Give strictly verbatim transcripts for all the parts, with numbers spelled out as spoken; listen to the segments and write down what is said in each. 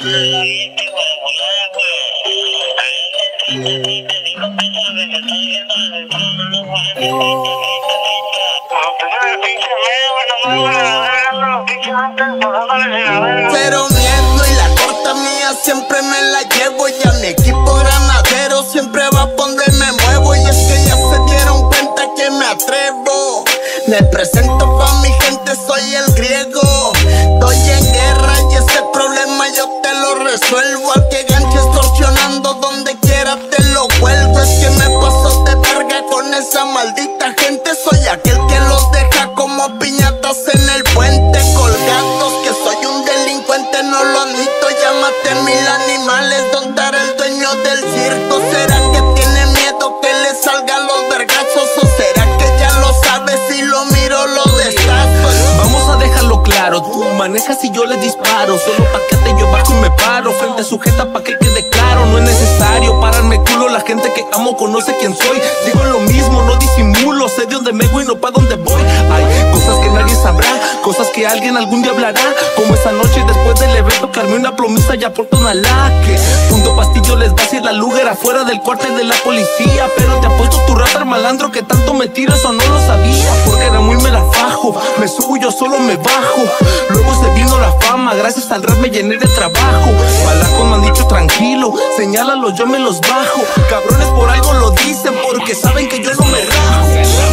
Pero miedo y la corta mía siempre me la llevo. Ya mi equipo granadero siempre va por donde me muevo. Y es que ya se dieron cuenta que me atrevo. Me presento pa' mi gente, soy el griego. Estoy en guerra y ese problema yo te lo resuelvo. Al que ganche extorsionando donde quiera te lo vuelvo. Es que me paso de verga con esa maldita gente. Soy aquel que los deja como piñatas en el puente colgados. Que soy un delincuente, no lo admito. Ya maté mil animales, ¿dónde era el dueño del circo? ¿Será que tiene miedo que le salgan los vergazos? ¿O será que ya lo sabe, si lo miro lo destazo? Vamos a dejarlo claro, tú manejas y yo le disparo. Solo pa' que te yo bajo y me paro. Frente sujeta pa' que quede claro. No es necesario pararme culo, la gente que amo conoce quién soy. Digo lo mismo, no disimulo. Sé de dónde me voy, no pa' dónde voy. Hay cosas que nadie sabrá, cosas que alguien algún día hablará. Como esa noche después del evento que armé una plomiza y aporto una laque. Punto pastillo les va a ir la lugar afuera del cuartel de la policía. Pero te apuesto tu rata malandro que tanto me tiras o no lo sabía. Porque era muy me la fajo, me subo y yo solo me bajo. Luego se vino la fama, gracias al rap me llené de trabajo. Malacos me han dicho tranquilo, señálalos yo me los bajo. Cabrones por algo lo dicen porque saben que yo no me rajo.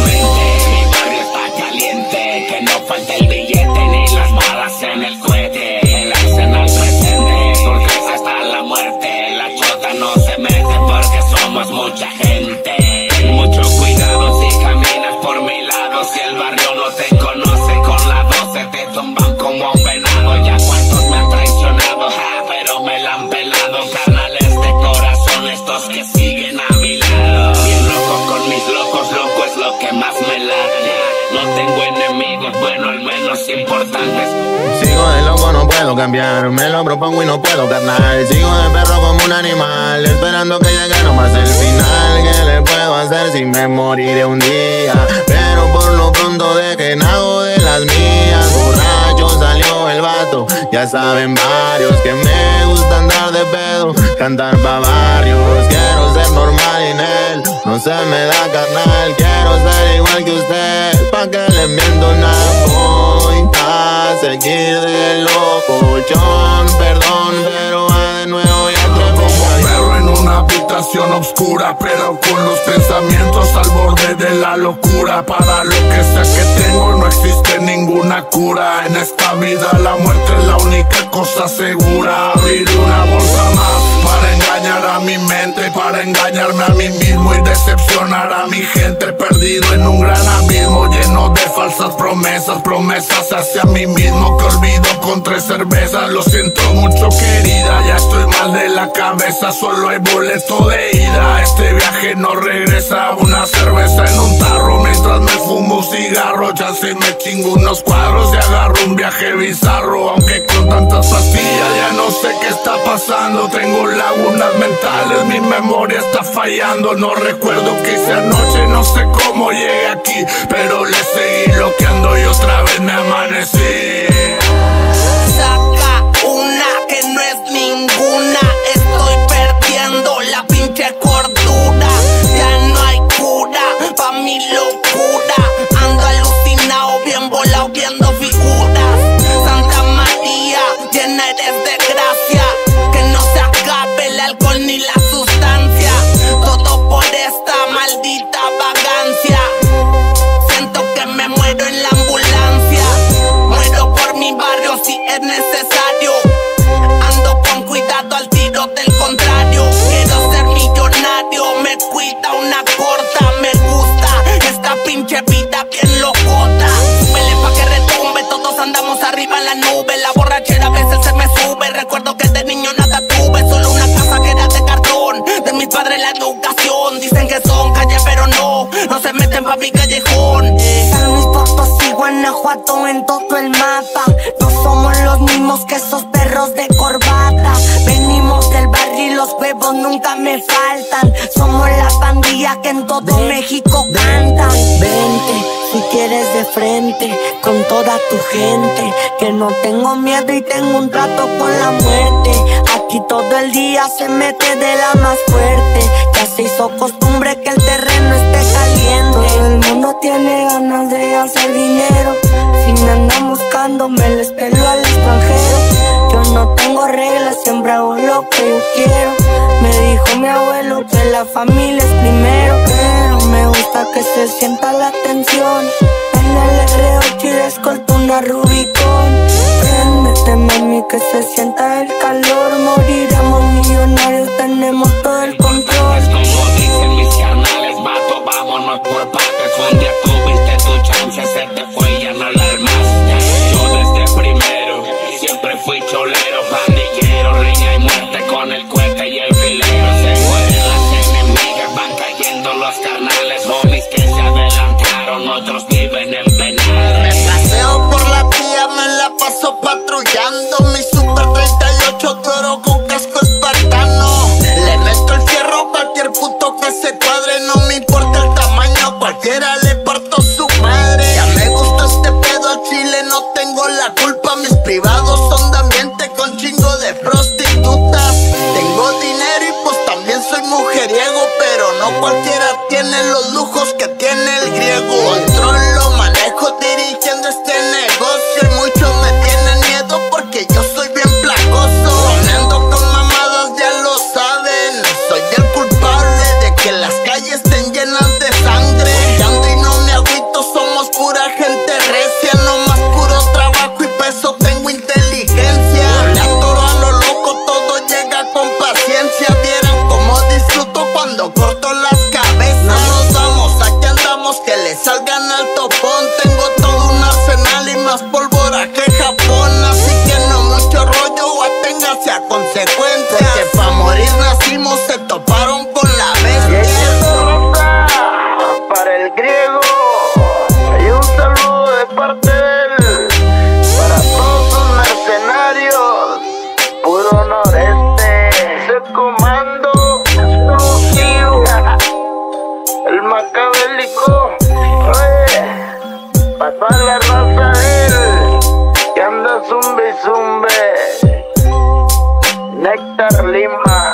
Mi barrio está caliente, que no falta el billete ni las balas en el cohete. El arsenal presente, porque hasta la muerte. La chota no se mete porque somos mucha gente. Ten mucho cuidado si caminas por mi lado. Si el barrio no te conoce, con la doce te tumban como un venado. Ya cuantos me han traicionado, ja, pero me la han pelado. Canales de corazón, estos que siguen a mi lado. Bien loco con mis locos, loco es lo que más me late. No tengo enemigos, bueno, al menos importantes. Sigo de loco, no puedo cambiar. Me lo propongo y no puedo carnal. Sigo de perro como un animal, esperando que llegue nomás el final. ¿Qué le puedo hacer si me moriré un día? Pero por lo pronto dejen algo de las mías. Borracho salió el vato, ya saben varios que me gusta andar de pedo, cantar pa' barrios. Quiero ser normal y en él no se me da carnal. Quiero ser igual que usted, pa' que le miento nada. Voy a seguir de locochón, perdón, pero va de nuevo y como perro en una habitación oscura, pero con los pensamientos al borde de la locura. Para lo que sé que tengo no existe ninguna cura. En esta vida la muerte es la única cosa segura. Abrir una bolsa más para engañar a mi mente, para engañarme a mí mismo y decepcionar a mi gente. Perdido en un gran abismo lleno de falsas promesas, promesas hacia mí mismo que olvido con tres cervezas. Lo siento mucho querida, ya estoy mal de la cabeza, solo hay boleto de ida. Este viaje no regresa, una cerveza en un tarro mientras me fumo un cigarro. Ya se me chingo unos cuadros y agarro un viaje bizarro. Aunque con tantas pastillas ya no sé qué está pasando. Tengo lagunas mentales, mi memoria está fallando. No recuerdo qué hice anoche, no sé cómo llegué aquí, pero le seguí bloqueando y otra vez me amanecí. Saca una que no es ninguna. Estoy perdiendo la pinche cordura. Ya no hay cura pa' mi locura. Ando alucinado, bien volado, viendo figuras. Santa María, llena eres de gracia. Que no se acabe el alcohol ni la sustancia. Todo por esta maldita vagancia. Siento que me muero en la ambulancia. Muero por mi barrio si es necesario. Ando con cuidado al tiro del contrario. Quiero ser millonario, me cuida una corta. Me gusta esta pinche vida bien locota. Súbele pa' que retumbe, todos andamos arriba en la nube. La borrachera a veces se me sube. Recuerdo que de niño nada tuve, solo una casa que era de cartón. De mis padres la educación, dicen que son calle pero no, no se meten pa' mi callejón. San Luis Potosí, Guanajuato en todo el mapa. No somos los mismos que esos perros de corbata. Venimos del barrio y los huevos nunca me faltan. Somos la pandilla que en todo México canta. Vente, si quieres de frente, con toda tu gente. Que no tengo miedo y tengo un trato con la muerte. todo el día se mete de la más fuerte. Ya se hizo costumbre que el terreno esté caliente. Todo el mundo tiene ganas de hacer dinero. Si me andan buscando me les pelo al extranjero. Yo no tengo reglas, siempre hago lo que yo quiero. Me dijo mi abuelo que la familia es primero. Pero me gusta que se sienta la tensión. En el R ocho y escolto una Rubicon. Préndete mami que se sienta el calor. Moriremos millonarios, tenemos todo el control. Es como dicen mis carnales, vato, vámonos por partes. Un día tuviste tu chance, se te fue y ya no la armaste. Yo desde primero siempre fui cholero, pandillero, riña y muerte con el cohete y el filero. Se mueren las enemigas, van cayendo los carnales. Homies que se adelantaron, otros viven en penales. Me paseo por la vía, me la paso patrullando. Mi Super treinta y ocho toro con casco espartano. Le meto el fierro a cualquier puto que se cuadre. No me importa el tamaño, cualquiera le parto su madre. Ya me gusta este pedo al chile, no tengo la culpa. Mis privados son de ambiente con chingo de prostitutas. Tengo dinero y pues también soy mujeriego, pero no cualquiera tiene los lujos que tiene el griego. Controlo, manejo dirigiendo este negocio y muchos me tienen miedo porque yo soy bien placoso. Sonando con mamadas ya lo saben, soy el culpable de que las calles estén llenas de sangre. Ando y no me agüito, somos pura gente recia, no más puro trabajo y peso, tengo inteligencia. Le atoro a lo loco, todo llega con paciencia. Vieran cómo disfruto cuando corto las cabezas. No nos vamos, aquí andamos, que le salgan al topón. Tengo todo un arsenal y más pólvora que Japón. Así que no mucho rollo o aténgase a consecuencias, porque pa' morir nacimos, se toparon con la bestia. Para el griego, hay un saludo de parte de él. Para todos los mercenarios, puro noreste. Ese comando exclusivo, el macabélico. Oye, pasó a la raza de él, que anda zumbe zumbe. Néctar Lima.